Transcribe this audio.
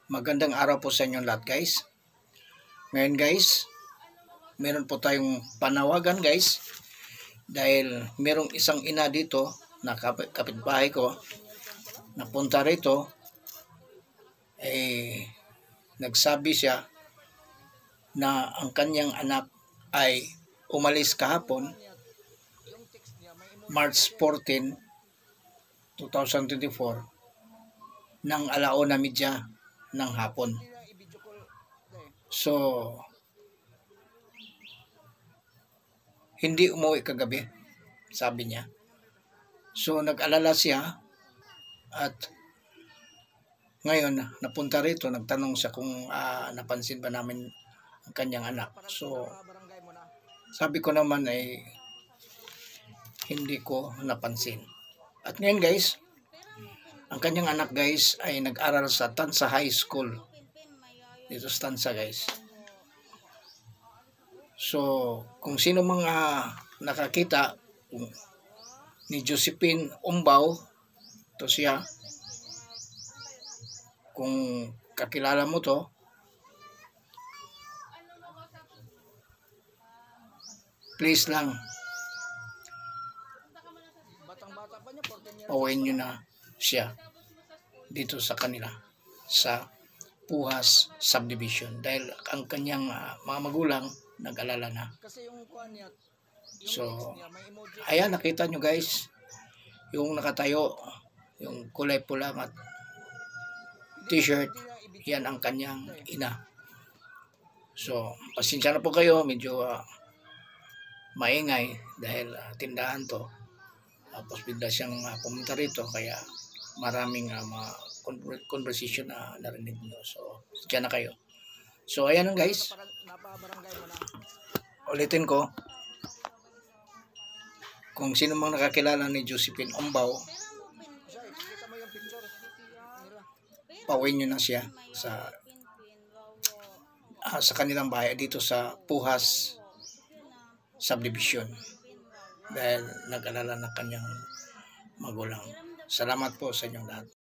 Magandang araw po sa inyong lahat guys. Ngayon guys, meron po tayong panawagan guys. Dahil merong isang ina dito na kapitbahay ko. Napunta rito. Nagsabi siya na ang kanyang anak ay umalis kahapon March 14, 2024 ng 1:30 ng hapon. So, hindi umuwi kagabi, sabi niya. So, nag-alala siya at ngayon, napunta rito, nagtanong siya kung napansin ba namin ang kanyang anak. So, sabi ko naman ay hindi ko napansin. At ngayon guys, ang kanyang anak guys ay nag-aral sa Tansa High School. Dito sa Tansa guys. So, kung sino mga nakakita ni Josephine Umbaw, to siya. Kung kakilala mo to, please lang, pauwiin nyo na siya dito sa kanila sa Puhas Subdivision dahil ang kanyang mga magulang nag-alala na. So, ayan, nakita nyo guys yung nakatayo, yung kulay pula at t-shirt, yan ang kanyang ina. So, pasensya na po kayo, medyo maingay dahil tindahan to. Tapos bigla siyang pumunta rito kaya maraming conversation na narinig nyo. So, dyan na kayo. So, ayan guys. Ulitin ko. Kung sino mang nakakilala ni Josephine Umbaw, pauwiin nyo na siya sa kanilang bahay dito sa Puhas Subdivision dahil nag-alala na kanyang magulang. Salamat po sa inyong lahat.